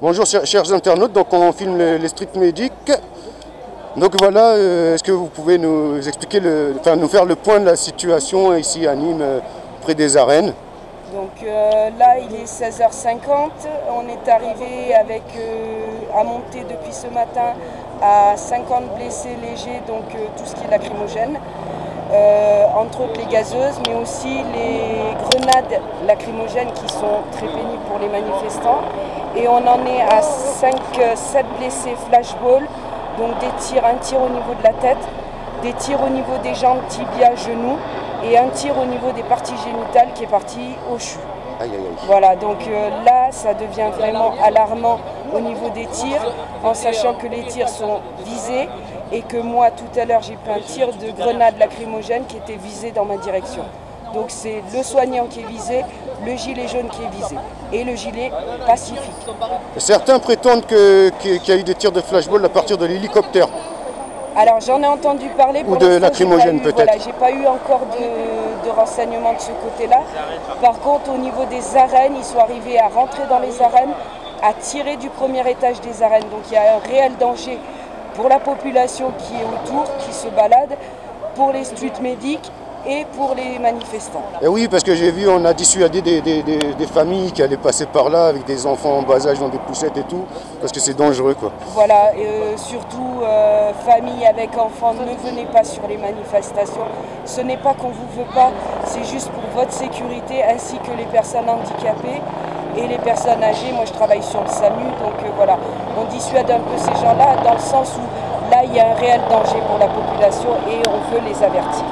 Bonjour chers internautes, donc on filme les street medics. Donc voilà, est-ce que vous pouvez nous expliquer, nous faire le point de la situation ici à Nîmes, près des arènes? Donc là il est 16h50, on est arrivé avec, à monter depuis ce matin à 50 blessés légers, donc tout ce qui est lacrymogène, entre autres les gazeuses, mais aussi les grenades lacrymogènes qui sont très pénibles pour les manifestants. Et on en est à 7 blessés flashball, donc des tirs, un tir au niveau de la tête, des tirs au niveau des jambes, tibia, genoux, et un tir au niveau des parties génitales qui est parti au CHU. Aïe, aïe, aïe. Voilà, donc là, ça devient vraiment alarmant au niveau des tirs, en sachant que les tirs sont visés et que moi, tout à l'heure, j'ai pris un tir de grenade lacrymogène qui était visé dans ma direction. Donc c'est le soignant qui est visé, le gilet jaune qui est visé et le gilet pacifique. Certains prétendent qu'il y a eu des tirs de flashball à partir de l'hélicoptère. Alors j'en ai entendu parler. Ou de lacrymogène peut-être. Voilà, j'ai pas eu encore de renseignements de ce côté-là. Par contre, au niveau des arènes, ils sont arrivés à rentrer dans les arènes, à tirer du premier étage des arènes. Donc il y a un réel danger pour la population qui est autour, qui se balade, pour les street medics et pour les manifestants. Et oui, parce que j'ai vu, on a dissuadé des familles qui allaient passer par là avec des enfants en bas âge dans des poussettes et tout, parce que c'est dangereux quoi. Voilà, surtout famille avec enfants, ne venez pas sur les manifestations. Ce n'est pas qu'on vous veut pas, c'est juste pour votre sécurité ainsi que les personnes handicapées et les personnes âgées. Moi je travaille sur le SAMU, donc voilà, on dissuade un peu ces gens-là dans le sens où là il y a un réel danger pour la population et on veut les avertir.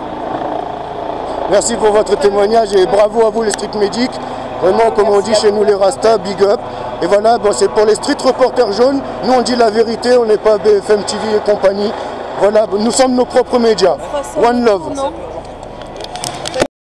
Merci pour votre témoignage et bravo à vous les street medics. Vraiment, comme on dit chez nous les Rastas, big up. Et voilà, bon, c'est pour les street reporters jaunes. Nous on dit la vérité, on n'est pas BFM TV et compagnie. Voilà, nous sommes nos propres médias. One love.